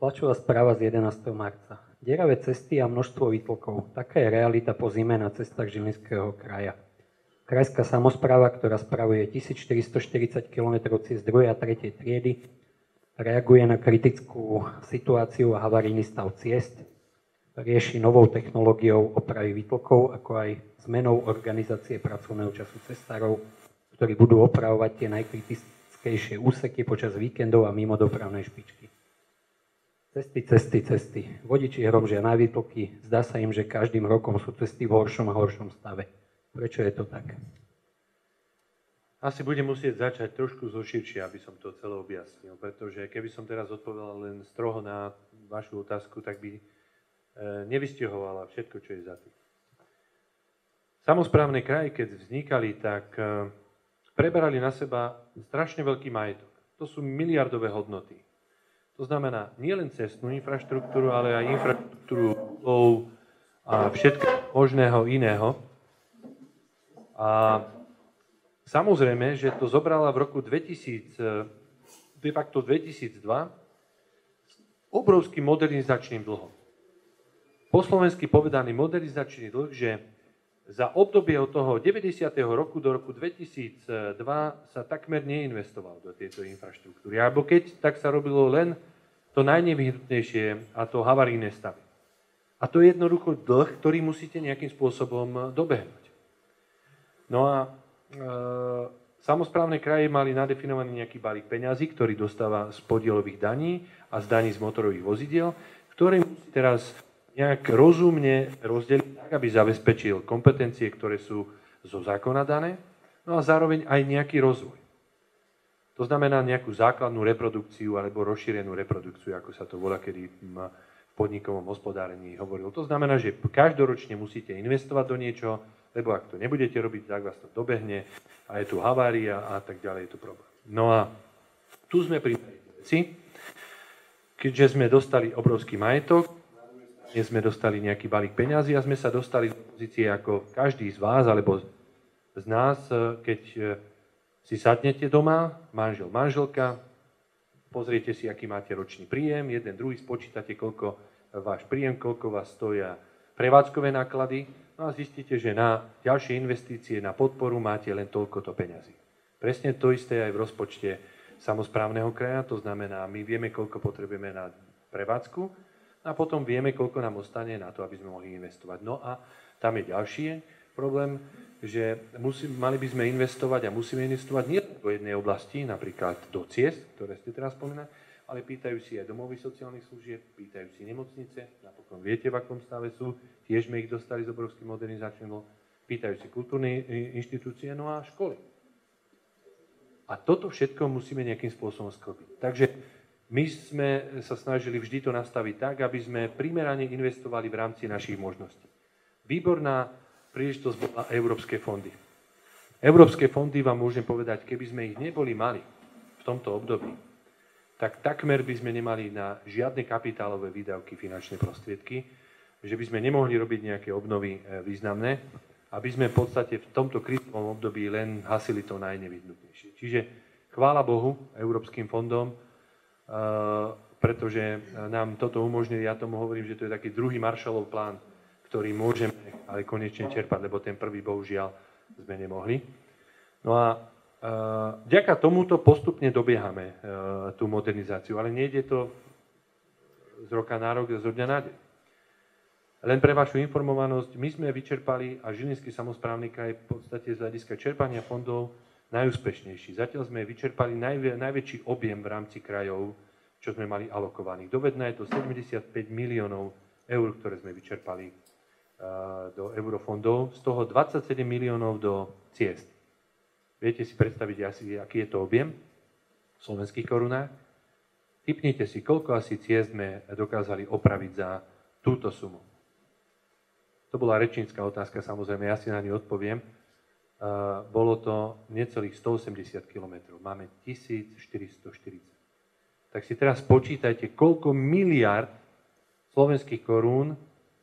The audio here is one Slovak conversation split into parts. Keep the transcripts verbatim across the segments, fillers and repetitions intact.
Tlačová správa z jedenásteho marca. Deravé cesty a množstvo výtlkov. Taká je realita po zime na cestách Žilinského kraja. Krajská samospráva, ktorá spravuje tisícštyristoštyridsať kilometrov ciest druhej a tretej triedy, reaguje na kritickú situáciu a havarijný stav ciest, rieši novou technológiou opravy výtlkov, ako aj zmenou organizácie pracovného času cestárov, ktorí budú opravovať tie najkritickejšie úseky počas víkendov a mimo dopravnej špičky. Cesty, cesty, cesty. Vodiči hromžia na výtlky, zdá sa im, že každým rokom sú cesty v horšom a horšom stave. Prečo je to tak? Asi budem musieť začať trošku zoširšie, aby som to celé objasnil, pretože keby som teraz odpovedal len stroho na vašu otázku, tak by nevystihovala všetko, čo je za tým. Samosprávne kraje, keď vznikali, tak preberali na seba strašne veľký majetok. To sú miliardové hodnoty. To znamená nielen cestnú infraštruktúru, ale aj infraštruktúru a všetko možného iného. A samozrejme, že to zobrala v roku dvetisíc, de facto dvetisícdva obrovským modernizačným dlhom. Po slovensky povedaný modernizačný dlh, že za obdobie od toho deväťdesiateho roku do roku dvetisícdva sa takmer neinvestoval do tejto infraštruktúry. Alebo keď, tak sa robilo len to najnevyhnutnejšie a to havarijné stavy. A to je jednoducho dlh, ktorý musíte nejakým spôsobom dobehnúť. No a e, samosprávne kraje mali nadefinovaný nejaký balík peňazí, ktorý dostáva z podielových daní a z daní z motorových vozidiel, ktoré musí teraz nejak rozumne rozdeliť tak, aby zabezpečil kompetencie, ktoré sú zo zákona dané, no a zároveň aj nejaký rozvoj. To znamená nejakú základnú reprodukciu alebo rozšírenú reprodukciu, ako sa to volá, kedy v podnikovom hospodárení hovoril. To znamená, že každoročne musíte investovať do niečoho, lebo ak to nebudete robiť, tak vás to dobehne a je tu havária a tak ďalej, je tu problém. No a tu sme pri veci, keďže sme dostali obrovský majetok, dnes sme dostali nejaký balík peňazí a sme sa dostali do pozície ako každý z vás alebo z nás, keď si sadnete doma, manžel, manželka, pozriete si, aký máte ročný príjem, jeden, druhý, spočítate, koľko váš príjem, koľko vás stoja prevádzkové náklady, no a zistíte, že na ďalšie investície, na podporu máte len toľkoto peňazí. Presne to isté aj v rozpočte samosprávneho kraja, to znamená, my vieme, koľko potrebujeme na prevádzku, a potom vieme, koľko nám ostane na to, aby sme mohli investovať. No a tam je ďalší problém, že musí, mali by sme investovať a musíme investovať nie do jednej oblasti, napríklad do ciest, ktoré ste teraz spomínali, ale pýtajú si aj domovy sociálnych služieb, pýtajú si nemocnice, napokon viete, v akom stave sú, tiež sme ich dostali z obrovským modernizačným, pýtajú si kultúrne inštitúcie, no a školy. A toto všetko musíme nejakým spôsobom sklopiť. Takže my sme sa snažili vždy to nastaviť tak, aby sme primerane investovali v rámci našich možností. Výborná príležitosť bola európske fondy. Európske fondy, vám môžem povedať, keby sme ich neboli mali v tomto období, tak takmer by sme nemali na žiadne kapitálové výdavky finančné prostriedky, že by sme nemohli robiť nejaké obnovy významné, aby sme v podstate v tomto krizovom období len hasili to najnevyhnutnejšie. Čiže chvála Bohu európskym fondom, Uh, pretože nám toto umožnili, ja tomu hovorím, že to je taký druhý Marshallov plán, ktorý môžeme ale konečne čerpať, lebo ten prvý, bohužiaľ, sme nemohli. No a uh, vďaka tomuto postupne dobiehame uh, tú modernizáciu, ale nejde to z roka na rok, zo dňa na deň. Len pre vašu informovanosť, my sme vyčerpali a Žilinský samosprávny kraj v podstate z hľadiska čerpania fondov najúspešnejší. Zatiaľ sme vyčerpali najvä, najväčší objem v rámci krajov, čo sme mali alokovaných. Dovedná je to sedemdesiatpäť miliónov eur, ktoré sme vyčerpali uh, do eurofondov, z toho dvadsaťsedem miliónov do ciest. Viete si predstaviť asi, aký je to objem v slovenských korunách? Tipnite si, koľko asi ciest sme dokázali opraviť za túto sumu. To bola rečnícka otázka, samozrejme, ja si na ňu odpoviem. Uh, bolo to necelých stoosemdesiat kilometrov. Máme tisícštyristoštyridsať. Tak si teraz počítajte, koľko miliard slovenských korún, uh,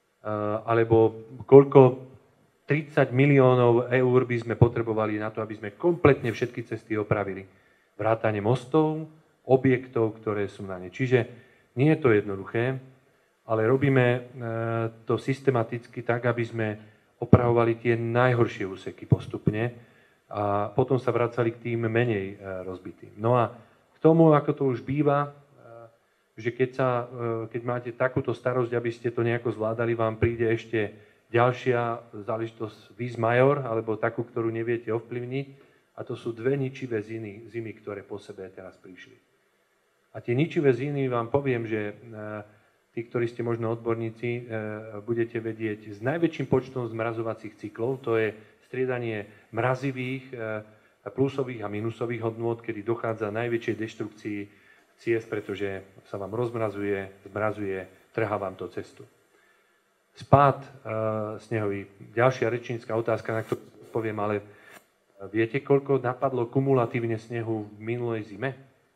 alebo koľko tridsať miliónov eur by sme potrebovali na to, aby sme kompletne všetky cesty opravili. Vrátane mostov, objektov, ktoré sú na ne. Čiže Nie je to jednoduché, ale robíme to systematicky tak, aby sme opravovali tie najhoršie úseky postupne a potom sa vracali k tým menej rozbitým. No a k tomu, ako to už býva, že keď, sa, keď máte takúto starosť, aby ste to nejako zvládali, vám príde ešte ďalšia záležitosť vis major, alebo takú, ktorú neviete ovplyvniť, a to sú dve ničivé zimy, zimy, ktoré po sebe teraz prišli. A tie ničivé zimy vám poviem, že tí, ktorí ste možno odborníci, budete vedieť s najväčším počtom zmrazovacích cyklov, to je striedanie mrazivých, plusových a minusových hodnôt, kedy dochádza najväčšej deštrukcii ciest, pretože sa vám rozmrazuje, zmrazuje, trhá vám to cestu. Spád snehový. Ďalšia rečnícka otázka, na ktorú poviem, ale viete, koľko napadlo kumulatívne snehu v minulej zime?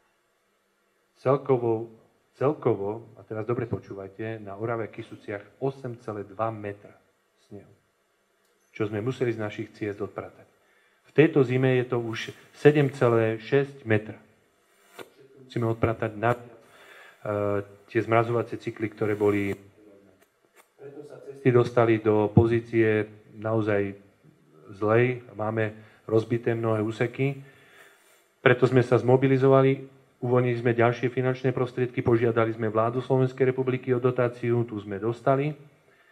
Celkovo Celkovo, a teraz dobre počúvajte, na Orave a Kysuciach osem celá dva metra snehu, čo sme museli z našich ciest odpratať. V tejto zime je to už sedem celá šesť metra. Musíme odpratať na uh, tie zmrazovacie cykly, ktoré boli. Preto sa cesty dostali do pozície naozaj zlej. Máme rozbité mnohé úseky. Preto sme sa zmobilizovali. Uvoľnili sme ďalšie finančné prostriedky, požiadali sme vládu Slovenskej republiky o dotáciu, tu sme dostali. E,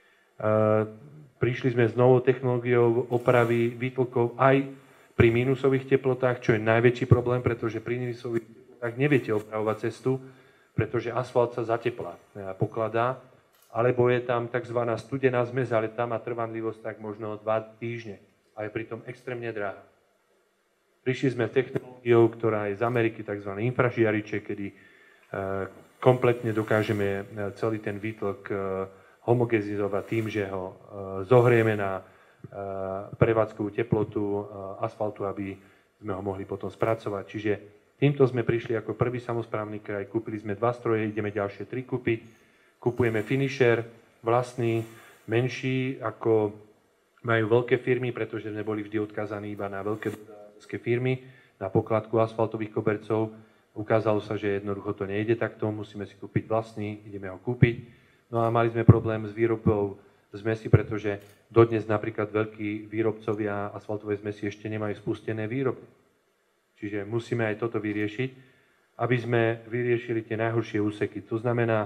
prišli sme s novou technológiou opravy výtlkov aj pri mínusových teplotách, čo je najväčší problém, pretože pri mínusových teplotách neviete opravovať cestu, pretože asfalt sa zateplá, pokladá, alebo je tam tzv. Studená zmes, ale tam má trvanlivosť tak možno dva týždne a je pritom extrémne drahá. Prišli sme technológiou, ktorá je z Ameriky, tzv. Infražiariče, kedy e, kompletne dokážeme celý ten výtlk e, homogenizovať tým, že ho e, zohrieme na e, prevádzkovú teplotu e, asfaltu, aby sme ho mohli potom spracovať. Čiže týmto sme prišli ako prvý samosprávny kraj, kúpili sme dva stroje, ideme ďalšie tri kúpiť, kupujeme finisher vlastný, menší, ako majú veľké firmy, pretože sme boli vždy odkazaní iba na veľké firmy na pokladku asfaltových kobercov. Ukázalo sa, že jednoducho to nejde takto, musíme si kúpiť vlastný, ideme ho kúpiť. No a mali sme problém s výrobou zmesi, pretože dodnes napríklad veľkí výrobcovia asfaltovej zmesi ešte nemajú spustené výroby. Čiže musíme aj toto vyriešiť, aby sme vyriešili tie najhoršie úseky. To znamená,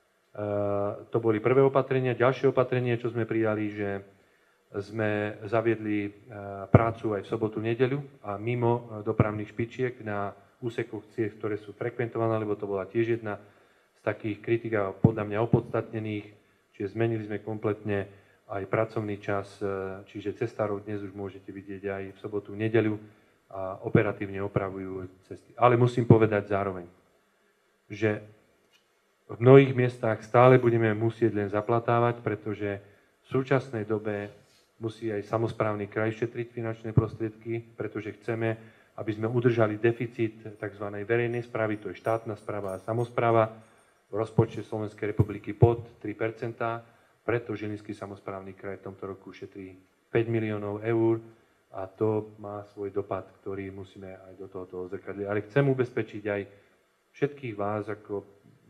to boli prvé opatrenia. Ďalšie opatrenie, čo sme prijali, že sme zaviedli prácu aj v sobotu, nedeľu a mimo dopravných špičiek na úsekoch ciest, ktoré sú frekventované, lebo to bola tiež jedna z takých kritik a podľa mňa opodstatnených, čiže zmenili sme kompletne aj pracovný čas, čiže cestárov dnes už môžete vidieť aj v sobotu, nedeľu a operatívne opravujú cesty. Ale musím povedať zároveň, že v mnohých miestach stále budeme musieť len zaplatávať, pretože v súčasnej dobe musí aj samosprávny kraj šetriť finančné prostriedky, pretože chceme, aby sme udržali deficit tzv. Verejnej správy, to je štátna správa a samospráva, v rozpočte Slovenskej republiky pod tri percentá, preto Žilinský samosprávny kraj v tomto roku šetrí päť miliónov eur a to má svoj dopad, ktorý musíme aj do tohoto odzrkadliť. Ale chcem ubezpečiť aj všetkých vás ako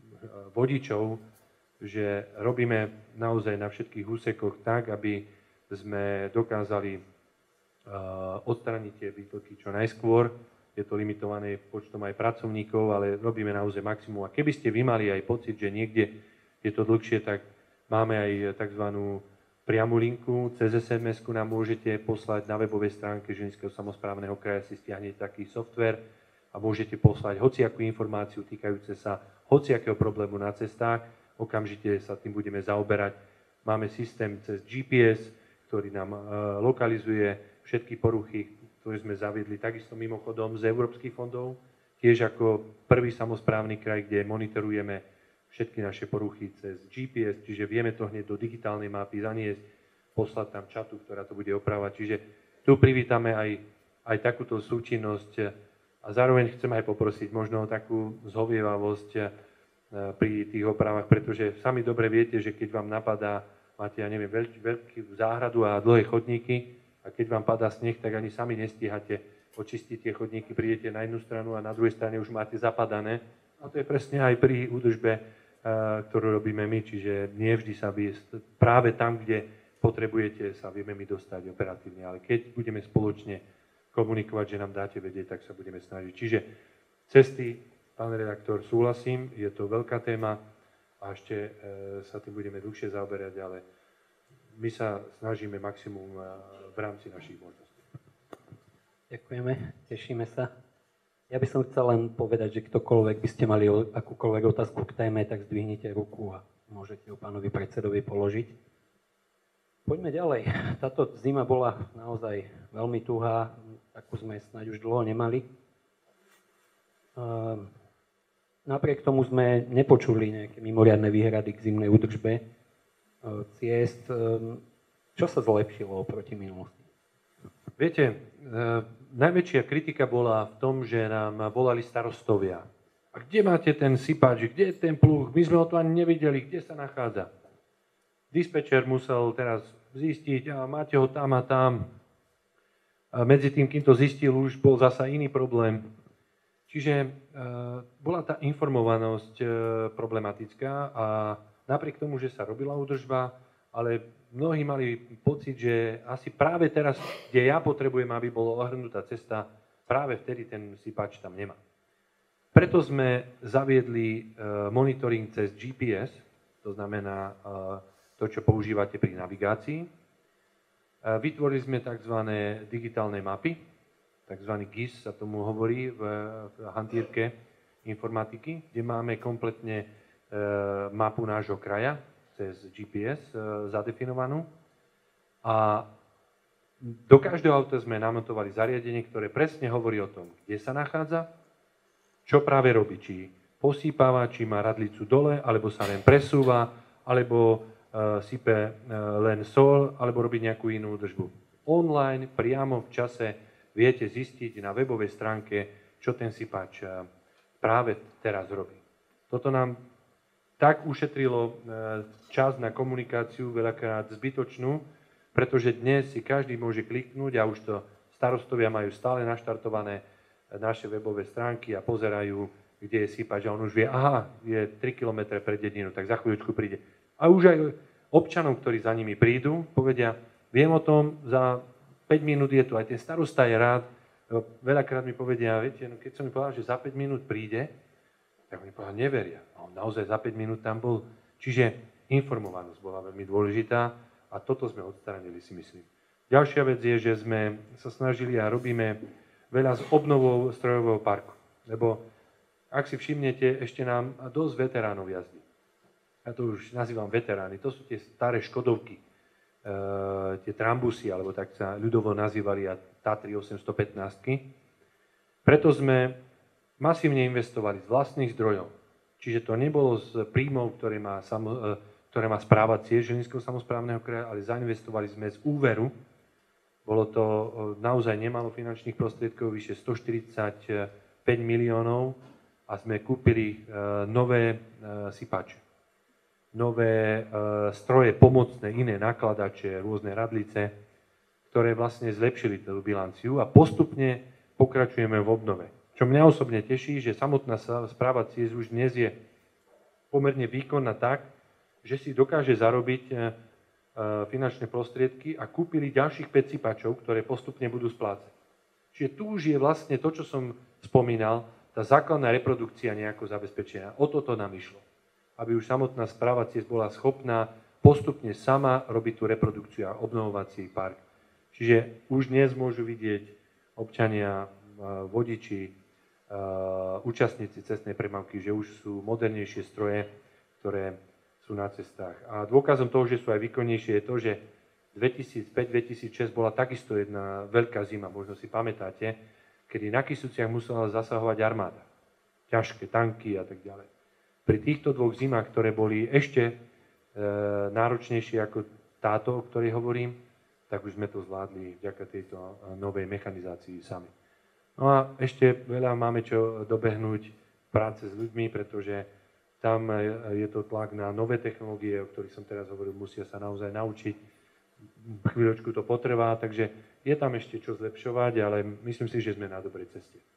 vodičov, že robíme naozaj na všetkých úsekoch tak, aby sme dokázali uh, odstraniť tie výtlky čo najskôr. Je to limitované počtom aj pracovníkov, ale robíme naozaj maximum. A keby ste vy mali aj pocit, že niekde je to dlhšie, tak máme aj tzv. Priamu linku. Cez es em esku nám môžete poslať na webovej stránke Žilinského samosprávneho kraja, si stiahnete taký software a môžete poslať hociakú informáciu týkajúce sa hociakého problému na cestách. Okamžite sa tým budeme zaoberať. Máme systém cez gé pé es, ktorý nám uh, lokalizuje všetky poruchy, ktoré sme zaviedli takisto mimochodom z európskych fondov, tiež ako prvý samosprávny kraj, kde monitorujeme všetky naše poruchy cez gé pé es, čiže vieme to hneď do digitálnej mapy zaniesť, poslať tam čatu, ktorá to bude opravovať. Čiže tu privítame aj, aj takúto súčinnosť a zároveň chcem aj poprosiť možno o takú zhovievavosť uh, pri tých opravách, pretože sami dobre viete, že keď vám napadá, máte, ja neviem, veľký, veľký záhradu a dlhé chodníky a keď vám padá sneh, tak ani sami nestíhate očistiť tie chodníky, prídete na jednu stranu a na druhej strane už máte zapadané. A to je presne aj pri údržbe ktorú robíme my, čiže nie vždy sa vie, práve tam, kde potrebujete, sa vieme my dostať operatívne, ale keď budeme spoločne komunikovať, že nám dáte vedieť, tak sa budeme snažiť. Čiže cesty, pán redaktor, súhlasím, je to veľká téma a ešte e, sa tým budeme dlhšie zaoberať, ale my sa snažíme maximum v rámci našich možností. Ďakujeme, tešíme sa. Ja by som chcel len povedať, že ktokoľvek by ste mali akúkoľvek otázku k téme, tak zdvihnite ruku a môžete ju pánovi predsedovi položiť. Poďme ďalej. Táto zima bola naozaj veľmi tuhá, takú sme snáď už dlho nemali. Napriek tomu sme nepočuli nejaké mimoriadne výhrady k zimnej údržbe ciest. Čo sa zlepšilo oproti minulosti? Viete, najväčšia kritika bola v tom, že nám volali starostovia. A kde máte ten sypač, kde je ten pluh? My sme ho tu ani nevideli, kde sa nachádza. Dispečer musel teraz zistiť, a máte ho tam a tam. A medzi tým, kým to zistil, už bol zasa iný problém. Čiže e, bola tá informovanosť e, problematická a napriek tomu, že sa robila údržba, ale mnohí mali pocit, že asi práve teraz, kde ja potrebujem, aby bola ohrnutá cesta, práve vtedy ten sypač tam nemá. Preto sme zaviedli monitoring cez G P S, to znamená to, čo používate pri navigácii. Vytvorili sme tzv. Digitálne mapy, tzv. G I S sa tomu hovorí v hantírke informatiky, kde máme kompletne mapu nášho kraja, cez G P S zadefinovanú a do každého auta sme namontovali zariadenie, ktoré presne hovorí o tom, kde sa nachádza, čo práve robí, či posýpava, či má radlicu dole, alebo sa len presúva, alebo uh, sype uh, len sol, alebo robí nejakú inú údržbu. Online, priamo v čase viete zistiť na webovej stránke, čo ten sypač uh, práve teraz robí. Toto nám tak ušetrilo čas na komunikáciu, veľakrát zbytočnú, pretože dnes si každý môže kliknúť a už to starostovia majú stále naštartované naše webové stránky a pozerajú, kde je sypač a on už vie, aha, je tri kilometre pred dedinou, tak za chvíľučku príde. A už aj občanom, ktorí za nimi prídu, povedia, viem o tom, za päť minút je tu, aj ten starosta je rád. Veľakrát mi povedia, viete, no keď som mi povedal, že za päť minút príde, tak oni povedali, neveria. A on naozaj za päť minút tam bol. Čiže informovanosť bola veľmi dôležitá a toto sme odstránili, si myslím. Ďalšia vec je, že sme sa snažili a robíme veľa s obnovou strojového parku. Lebo ak si všimnete, ešte nám dosť veteránov jazdí. Ja to už nazývam veterány. To sú tie staré Škodovky, e, tie Trambusy, alebo tak sa ľudovo nazývali, a Tatry osemstopätnásť. Preto sme masívne investovali z vlastných zdrojov. Čiže to nebolo z príjmov, ktoré má, samo, ktoré má správa tiež Žilinského samosprávneho kraja, ale zainvestovali sme z úveru. Bolo to naozaj nemalo finančných prostriedkov, vyše stoštyridsaťpäť miliónov a sme kúpili nové sypače. Nové stroje pomocné, iné nakladače, rôzne radlice, ktoré vlastne zlepšili tú bilanciu a postupne pokračujeme v obnove. Čo mňa osobne teší, že samotná správa ciest už dnes je pomerne výkonná tak, že si dokáže zarobiť finančné prostriedky a kúpili ďalších päť sypačov, ktoré postupne budú splácať. Čiže tu už je vlastne to, čo som spomínal, tá základná reprodukcia nejako zabezpečená. O toto nám išlo. Aby už samotná správa ciest bola schopná postupne sama robiť tú reprodukciu a obnovovací park. Čiže už dnes môžu vidieť občania, vodiči, Uh, účastníci cestnej premávky, že už sú modernejšie stroje, ktoré sú na cestách. A dôkazom toho, že sú aj výkonnejšie, je to, že dvetisícpäť dvetisícšesť bola takisto jedna veľká zima, možno si pamätáte, kedy na Kysuciach musela zasahovať armáda. Ťažké tanky a tak ďalej. Pri týchto dvoch zimách, ktoré boli ešte e, náročnejšie ako táto, o ktorej hovorím, tak už sme to zvládli vďaka tejto novej mechanizácii sami. No a ešte veľa máme čo dobehnúť práce s ľuďmi, pretože tam je to tlak na nové technológie, o ktorých som teraz hovoril, musia sa naozaj naučiť. Chvíľočku to potrvá, takže je tam ešte čo zlepšovať, ale myslím si, že sme na dobrej ceste.